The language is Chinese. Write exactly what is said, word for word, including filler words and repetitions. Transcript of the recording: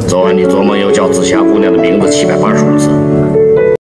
昨晚你做梦又叫紫霞姑娘的名字七百八十五